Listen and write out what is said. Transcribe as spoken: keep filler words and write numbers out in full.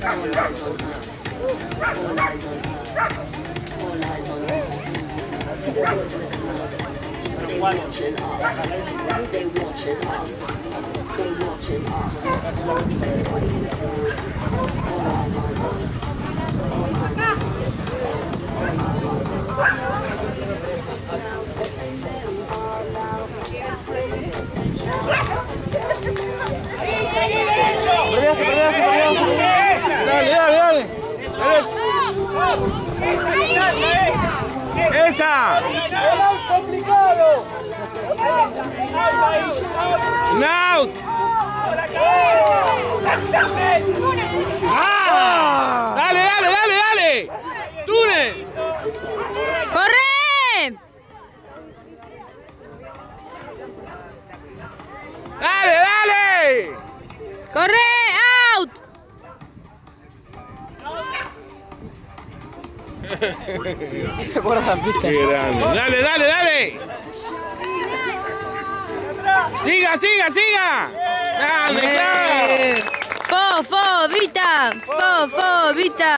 eyes on us. All eyes on us. All eyes on us. See the boys in the club. They watching us. They watching us. They watching us. Everybody in the club. All eyes on us. All eyes on us. All eyes on Perdíase, perdíase, perdíase. Dale, dale, dale. Dale. ¡Esa! ¡Complicado! ¡Out! ¡Ah! ¡Dale, dale, dale, dale! ¡Túnel! ¡Corre! ¡Dale, dale! ¡Corre! ¡Out! Se acuerdan, ¿viste? ¡Qué grande! ¡Dale, dale, dale! ¡Siga, siga, siga! ¡Dale, claro! ¡Fo, fo, Vita! ¡Fo, fo, Vita!